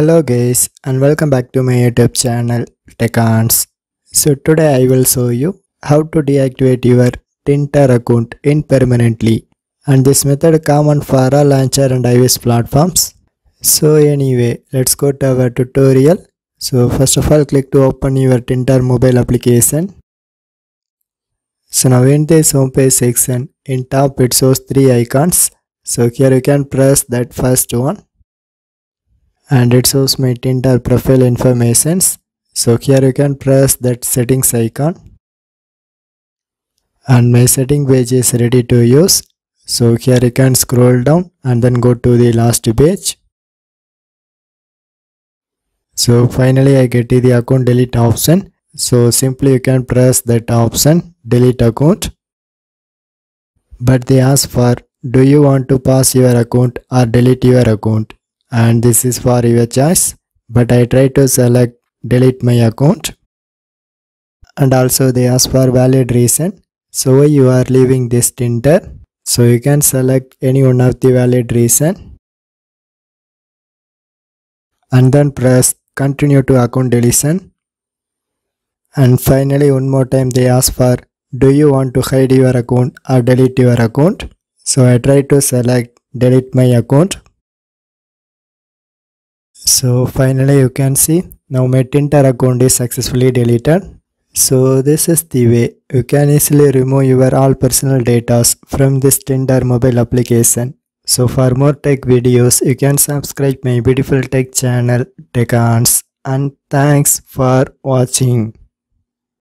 Hello guys and welcome back to my YouTube channel Techans. So today I will show you how to deactivate your Tinder account impermanently, and this method common for all Android and iOS platforms. So anyway, let's go to our tutorial. So first of all, click to open your Tinder mobile application. So now in this homepage section, in top it shows three icons. So here you can press that first one, and it shows my Tinder profile informations. So here you can press that settings icon, and my setting page is ready to use. So here you can scroll down and then go to the last page. So finally I get to the account delete option. So simply you can press that option, delete account. But they ask for, do you want to pause your account or delete your account? And this is for your choice, but I try to select delete my account. And also they ask for valid reason, so why you are leaving this Tinder. So you can select any one of the valid reason and then press continue to account deletion. And finally one more time they ask for, do you want to hide your account or delete your account? So I try to select delete my account. So finally you can see now my Tinder account is successfully deleted. So this is the way you can easily remove your all personal data from this Tinder mobile application. So for more tech videos you can subscribe my beautiful tech channel Techans, and thanks for watching.